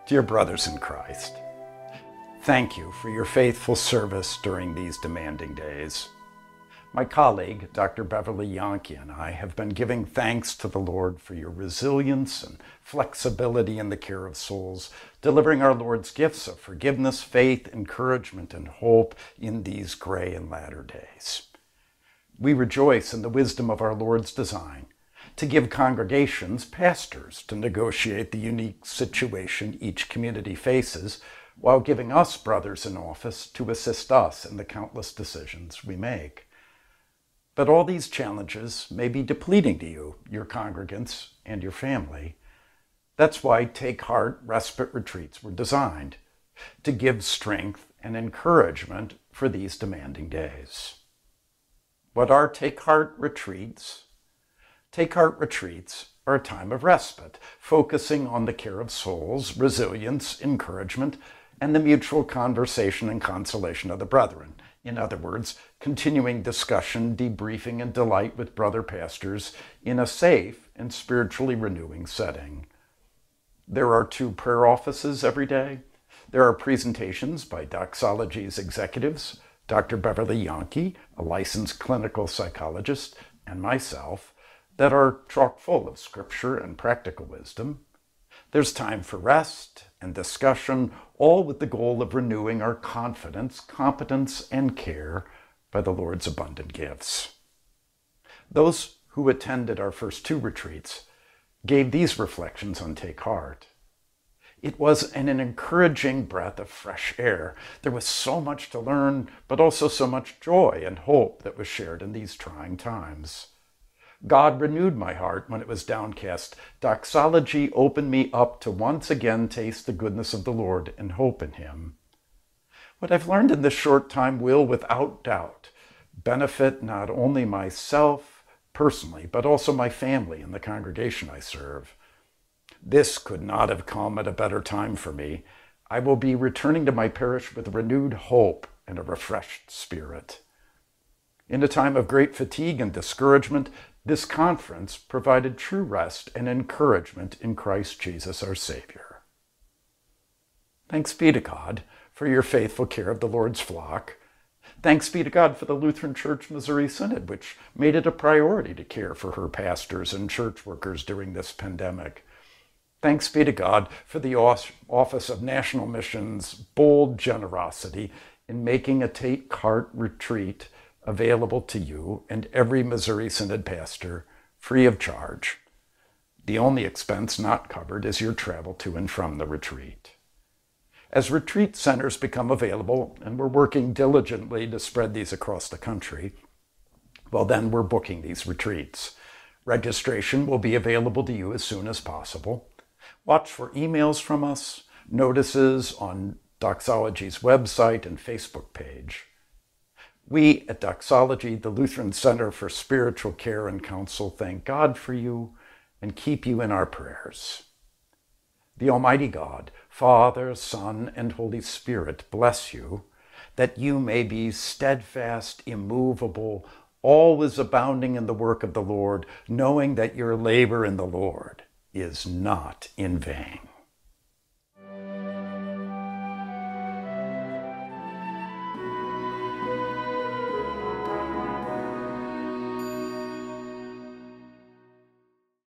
Dear brothers in Christ, thank you for your faithful service during these demanding days. My colleague, Dr. Beverly Yankee, and I have been giving thanks to the Lord for your resilience and flexibility in the care of souls, delivering our Lord's gifts of forgiveness, faith, encouragement, and hope in these gray and latter days. We rejoice in the wisdom of our Lord's design to give congregations pastors to negotiate the unique situation each community faces, while giving us brothers in office to assist us in the countless decisions we make. But all these challenges may be depleting to you, your congregants, and your family. That's why Take Heart Respite Retreats were designed, to give strength and encouragement for these demanding days. What are Take Heart Retreats? Take Heart Retreats are a time of respite, focusing on the care of souls, resilience, encouragement, and the mutual conversation and consolation of the brethren. In other words, continuing discussion, debriefing, and delight with brother pastors in a safe and spiritually renewing setting. There are 2 prayer offices every day. There are presentations by Doxology's executives, Dr. Beverly Yankee, a licensed clinical psychologist, and myself, that are chock full of scripture and practical wisdom. There's time for rest and discussion, all with the goal of renewing our confidence, competence, and care by the Lord's abundant gifts. Those who attended our first 2 retreats gave these reflections on Take Heart. It was an encouraging breath of fresh air. There was so much to learn, but also so much joy and hope that was shared in these trying times. God renewed my heart when it was downcast. Doxology opened me up to once again taste the goodness of the Lord and hope in Him. What I've learned in this short time will, without doubt, benefit not only myself personally, but also my family and the congregation I serve. This could not have come at a better time for me. I will be returning to my parish with renewed hope and a refreshed spirit. In a time of great fatigue and discouragement, this conference provided true rest and encouragement in Christ Jesus our Savior. Thanks be to God for your faithful care of the Lord's flock. Thanks be to God for the Lutheran Church Missouri Synod, which made it a priority to care for her pastors and church workers during this pandemic. Thanks be to God for the Office of National Missions' bold generosity in making a Take Heart retreat available to you and every Missouri Synod pastor free of charge. The only expense not covered is your travel to and from the retreat. As retreat centers become available, and we're working diligently to spread these across the country, well, then we're booking these retreats. Registration will be available to you as soon as possible. Watch for emails from us, notices on Doxology's website and Facebook page. We at Doxology, the Lutheran Center for Spiritual Care and Counsel, thank God for you and keep you in our prayers. The Almighty God, Father, Son, and Holy Spirit, bless you, that you may be steadfast, immovable, always abounding in the work of the Lord, knowing that your labor in the Lord is not in vain.